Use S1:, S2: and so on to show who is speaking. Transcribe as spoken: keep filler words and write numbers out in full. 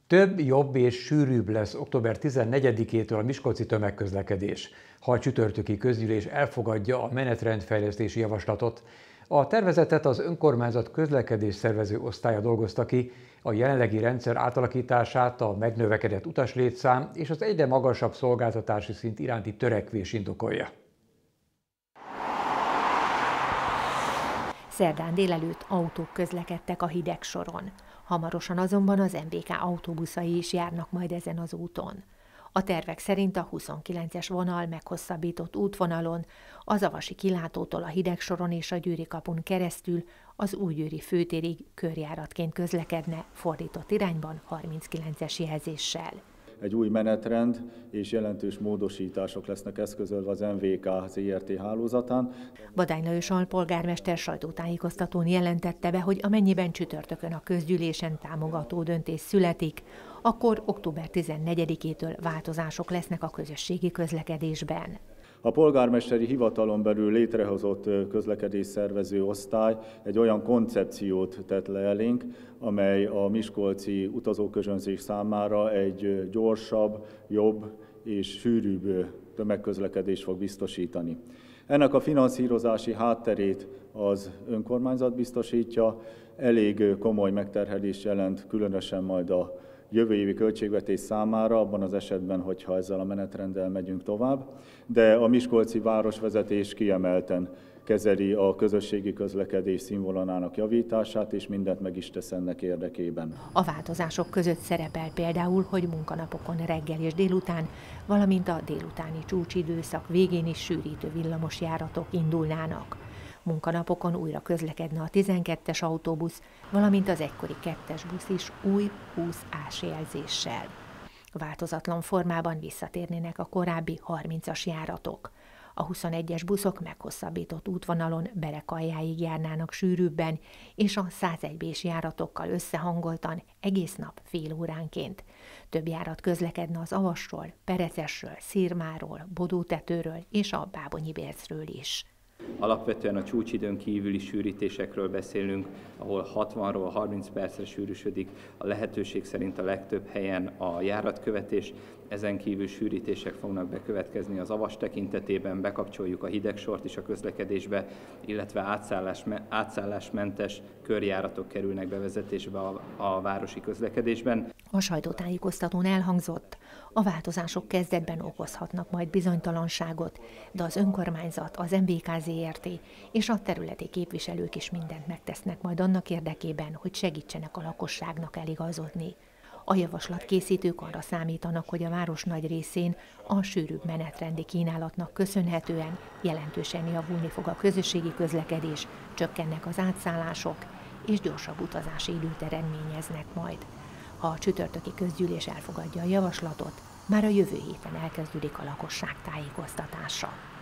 S1: Több, jobb és sűrűbb lesz október tizennegyedikétől a miskolci tömegközlekedés, ha a csütörtöki közgyűlés elfogadja a menetrendfejlesztési javaslatot. A tervezetet az önkormányzat közlekedés szervező osztálya dolgozta ki, a jelenlegi rendszer átalakítását a megnövekedett utaslétszám és az egyre magasabb szolgáltatási szint iránti törekvés indokolja.
S2: Szerdán délelőtt autók közlekedtek a hidegsoron. Hamarosan azonban az em bé ká autóbuszai is járnak majd ezen az úton. A tervek szerint a huszonkilences vonal meghosszabbított útvonalon, az avasi kilátótól a hidegsoron és a Győri kapun keresztül az Újgyőri főtérig körjáratként közlekedne, fordított irányban harminckilences jelzéssel.
S3: Egy új menetrend és jelentős módosítások lesznek eszközölve az em vé ká zé er té hálózatán.
S2: Badány Lajos alpolgármester sajtótájékoztatón jelentette be, hogy amennyiben csütörtökön a közgyűlésen támogató döntés születik, akkor október tizennegyedikétől változások lesznek a közösségi közlekedésben.
S3: A polgármesteri hivatalon belül létrehozott közlekedésszervező osztály egy olyan koncepciót tett le elénk, amely a miskolci utazóközönség számára egy gyorsabb, jobb és sűrűbb tömegközlekedést fog biztosítani. Ennek a finanszírozási hátterét az önkormányzat biztosítja, elég komoly megterhelést jelent, különösen majd a jövő évi költségvetés számára, abban az esetben, hogyha ezzel a menetrenddel megyünk tovább, de a miskolci városvezetés kiemelten kezeli a közösségi közlekedés színvonalának javítását, és mindent meg is tesz ennek érdekében.
S2: A változások között szerepel például, hogy munkanapokon reggel és délután, valamint a délutáni csúcsidőszak végén is sűrítő villamosjáratok indulnának. Munkanapokon újra közlekedne a tizenkettes autóbusz, valamint az egykori kettes busz is új húsz ás jelzéssel. Változatlan formában visszatérnének a korábbi harmincas járatok. A huszonegyes buszok meghosszabbított útvonalon Berekaljáig járnának sűrűbben, és a százegy bés járatokkal összehangoltan egész nap fél óránként. Több járat közlekedne az Avasról, Perecesről, Szirmáról, Bodótetőről és a Bábonyi Bércről is.
S4: Alapvetően a csúcsidőn kívüli sűrítésekről beszélünk, ahol hatvanról harminc percre sűrűsödik a lehetőség szerint a legtöbb helyen a járatkövetés. Ezen kívül sűrítések fognak bekövetkezni az Avas tekintetében, bekapcsoljuk a hidegsort is a közlekedésbe, illetve átszállás, átszállásmentes körjáratok kerülnek bevezetésbe a, a városi közlekedésben.
S2: A sajtótájékoztatón elhangzott, a változások kezdetben okozhatnak majd bizonytalanságot, de az önkormányzat, az em bé ká zé er té és a területi képviselők is mindent megtesznek majd annak érdekében, hogy segítsenek a lakosságnak eligazodni. A javaslatkészítők arra számítanak, hogy a város nagy részén a sűrűbb menetrendi kínálatnak köszönhetően jelentősen javulni fog a közösségi közlekedés, csökkennek az átszállások és gyorsabb utazási időt eredményeznek majd. Ha a csütörtöki közgyűlés elfogadja a javaslatot, már a jövő héten elkezdődik a lakosság tájékoztatása.